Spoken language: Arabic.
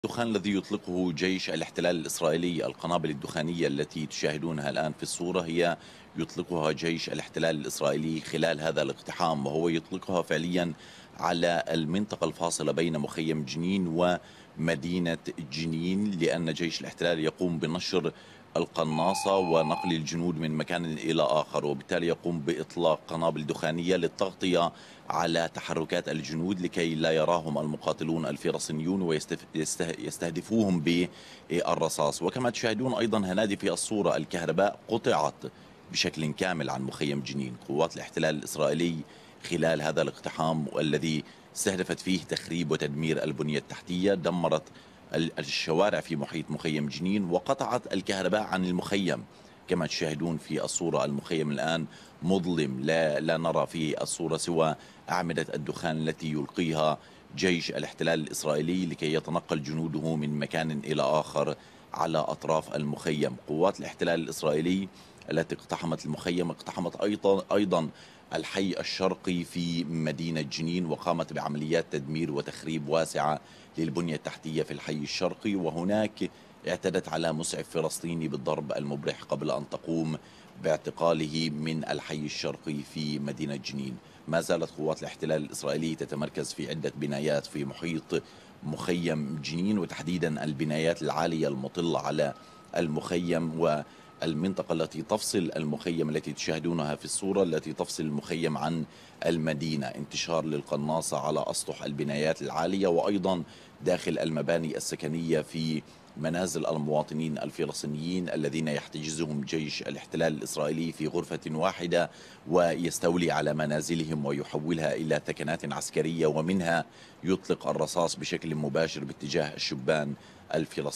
الدخان الذي يطلقه جيش الاحتلال الإسرائيلي، القنابل الدخانية التي تشاهدونها الآن في الصورة هي يطلقها جيش الاحتلال الإسرائيلي خلال هذا الاقتحام، وهو يطلقها فعليا على المنطقة الفاصلة بين مخيم جنين ومدينة جنين، لأن جيش الاحتلال يقوم بنشر القناصة ونقل الجنود من مكان إلى آخر، وبالتالي يقوم بإطلاق قنابل دخانية للتغطية على تحركات الجنود لكي لا يراهم المقاتلون الفلسطينيون ويستهدفوهم بالرصاص. وكما تشاهدون أيضا هنادي في الصورة، الكهرباء قطعت بشكل كامل عن مخيم جنين. قوات الاحتلال الإسرائيلي خلال هذا الاقتحام والذي استهدفت فيه تخريب وتدمير البنية التحتية، دمرت الشوارع في محيط مخيم جنين وقطعت الكهرباء عن المخيم. كما تشاهدون في الصورة، المخيم الآن مظلم، لا نرى في الصورة سوى أعمدة الدخان التي يلقيها جيش الاحتلال الإسرائيلي لكي يتنقل جنوده من مكان إلى آخر على أطراف المخيم. قوات الاحتلال الإسرائيلي التي اقتحمت المخيم اقتحمت أيضا الحي الشرقي في مدينة جنين، وقامت بعمليات تدمير وتخريب واسعة للبنية التحتية في الحي الشرقي، وهناك اعتدت على مسعف فلسطيني بالضرب المبرح قبل أن تقوم باعتقاله من الحي الشرقي في مدينة جنين. ما زالت قوات الاحتلال الإسرائيلي تتمركز في عدة بنايات في محيط مخيم جنين، وتحديدا البنايات العالية المطلة على المخيم والمنطقة التي تفصل المخيم التي تشاهدونها في الصورة، التي تفصل المخيم عن المدينة. انتشار للقناصة على أسطح البنايات العالية وأيضا داخل المباني السكنية في منازل المواطنين الفلسطينيين الذين يحتجزهم جيش الاحتلال الإسرائيلي في غرفة واحدة ويستولي على منازلهم ويحولها إلى ثكنات عسكرية، ومنها يطلق الرصاص بشكل مباشر باتجاه الشبان الفلسطينيين.